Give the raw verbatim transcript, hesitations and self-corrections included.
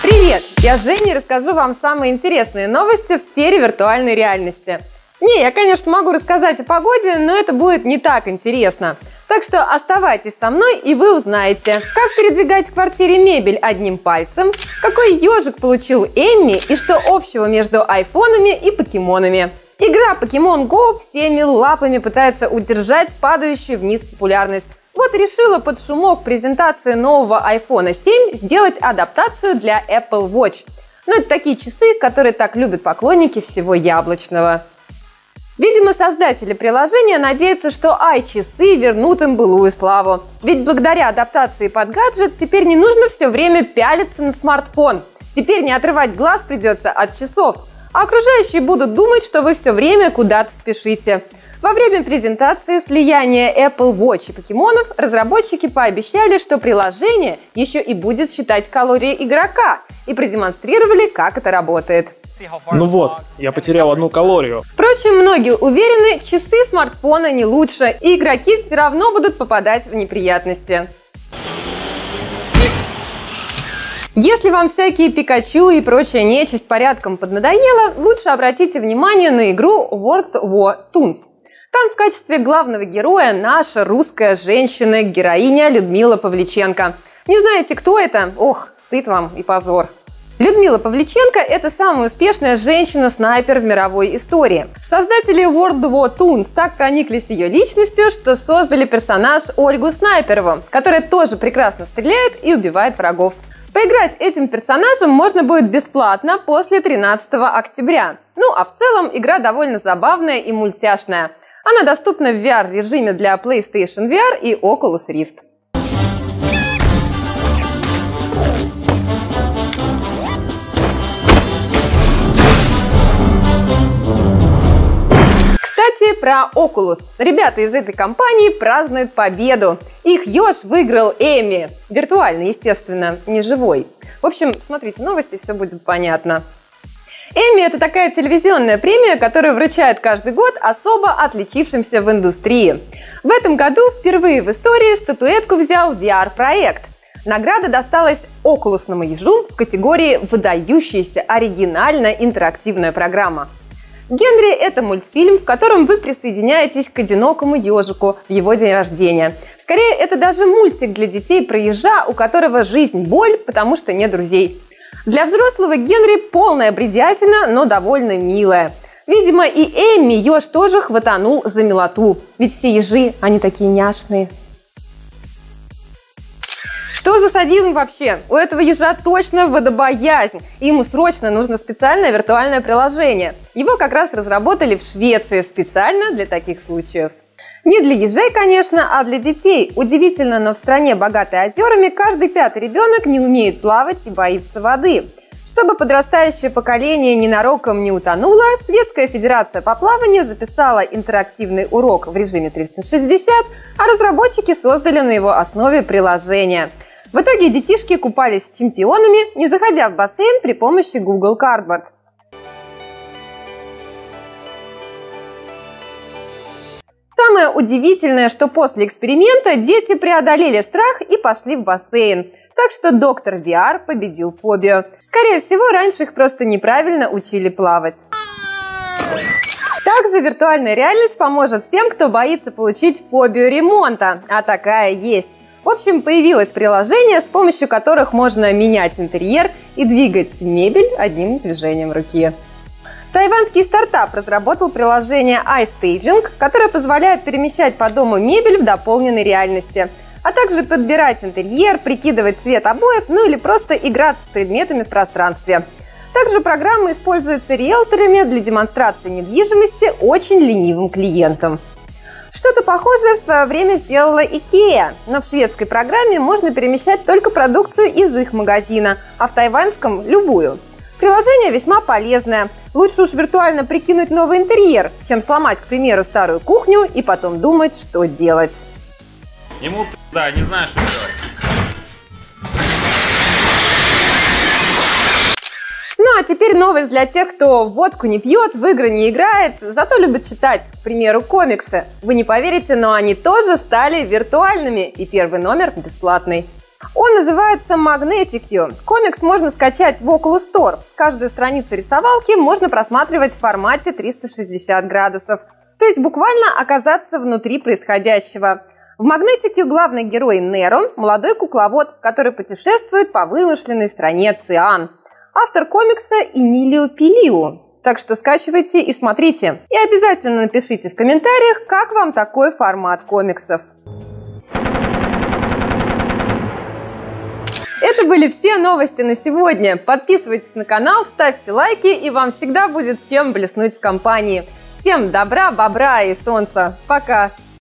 Привет! Я Женя и расскажу вам самые интересные новости в сфере виртуальной реальности. Не, я, конечно, могу рассказать о погоде, но это будет не так интересно. Так что оставайтесь со мной, и вы узнаете, как передвигать в квартире мебель одним пальцем, какой ежик получил Эмми и что общего между айфонами и покемонами. Игра Pokemon Go всеми лапами пытается удержать падающую вниз популярность. Вот решила под шумок презентации нового айфон семь сделать адаптацию для Apple Watch. Ну, это такие часы, которые так любят поклонники всего яблочного. Видимо, создатели приложения надеются, что ай-часы вернут им былую славу. Ведь благодаря адаптации под гаджет теперь не нужно все время пялиться на смартфон. Теперь не отрывать глаз придется от часов. А окружающие будут думать, что вы все время куда-то спешите. Во время презентации слияния Apple Watch и покемонов разработчики пообещали, что приложение еще и будет считать калории игрока, и продемонстрировали, как это работает. Ну вот, я потерял одну калорию. Впрочем, многие уверены, часы смартфона не лучше, и игроки все равно будут попадать в неприятности. Если вам всякие Пикачу и прочая нечисть порядком поднадоела, лучше обратите внимание на игру World War Toons. Там в качестве главного героя наша русская женщина-героиня Людмила Павличенко. Не знаете, кто это? Ох, стыд вам и позор. Людмила Павличенко – это самая успешная женщина-снайпер в мировой истории. Создатели World War Toons так прониклись ее личностью, что создали персонаж Ольгу Снайперову, которая тоже прекрасно стреляет и убивает врагов. Поиграть этим персонажем можно будет бесплатно после тринадцатого октября. Ну а в целом игра довольно забавная и мультяшная. Она доступна в ви ар-режиме для PlayStation ви ар и Oculus Rift. Кстати, про Oculus. Ребята из этой компании празднуют победу. Их еж выиграл Эмми. Виртуально, естественно, не живой. В общем, смотрите новости, все будет понятно. Эмми – это такая телевизионная премия, которую вручают каждый год особо отличившимся в индустрии. В этом году впервые в истории статуэтку взял ви ар-проект. Награда досталась окулусному ежу в категории «Выдающаяся оригинально-интерактивная программа». «Генри» – это мультфильм, в котором вы присоединяетесь к одинокому ежику в его день рождения. Скорее, это даже мультик для детей про ежа, у которого жизнь – боль, потому что нет друзей. Для взрослого Генри полная бредятина, но довольно милая. Видимо, и Эмми еж тоже хватанул за милоту, ведь все ежи, они такие няшные. Что за садизм вообще? У этого ежа точно водобоязнь, и ему срочно нужно специальное виртуальное приложение. Его как раз разработали в Швеции специально для таких случаев. Не для ежей, конечно, а для детей. Удивительно, но в стране, богатой озерами, каждый пятый ребенок не умеет плавать и боится воды. Чтобы подрастающее поколение ненароком не утонуло, Шведская федерация по плаванию записала интерактивный урок в режиме триста шестьдесят, а разработчики создали на его основе приложение. В итоге детишки купались с чемпионами, не заходя в бассейн при помощи Google Cardboard. Самое удивительное, что после эксперимента дети преодолели страх и пошли в бассейн. Так что доктор ви ар победил фобию. Скорее всего, раньше их просто неправильно учили плавать. Также виртуальная реальность поможет тем, кто боится получить фобию ремонта, а такая есть. В общем, появилось приложение, с помощью которых можно менять интерьер и двигать мебель одним движением руки. Тайваньский стартап разработал приложение iStaging, которое позволяет перемещать по дому мебель в дополненной реальности, а также подбирать интерьер, прикидывать цвет обоев, ну или просто играться с предметами в пространстве. Также программа используется риэлторами для демонстрации недвижимости очень ленивым клиентам. Что-то похожее в свое время сделала IKEA, но в шведской программе можно перемещать только продукцию из их магазина, а в тайваньском – любую. Приложение весьма полезное. Лучше уж виртуально прикинуть новый интерьер, чем сломать, к примеру, старую кухню и потом думать, что делать. Ему да, не знаю, что делать. Ну а теперь новость для тех, кто водку не пьет, в игры не играет, зато любит читать, к примеру, комиксы. Вы не поверите, но они тоже стали виртуальными, и первый номер бесплатный. Он называется Magnetic You. Комикс можно скачать в Oculus Store. Каждую страницу рисовалки можно просматривать в формате триста шестьдесят градусов, то есть буквально оказаться внутри происходящего. В Magnetic You главный герой Неро – молодой кукловод, который путешествует по вымышленной стране Циан. Автор комикса Эмилио Пилиу. Так что скачивайте и смотрите. И обязательно напишите в комментариях, как вам такой формат комиксов. Это были все новости на сегодня. Подписывайтесь на канал, ставьте лайки, и вам всегда будет чем блеснуть в компании. Всем добра, бобра и солнца. Пока!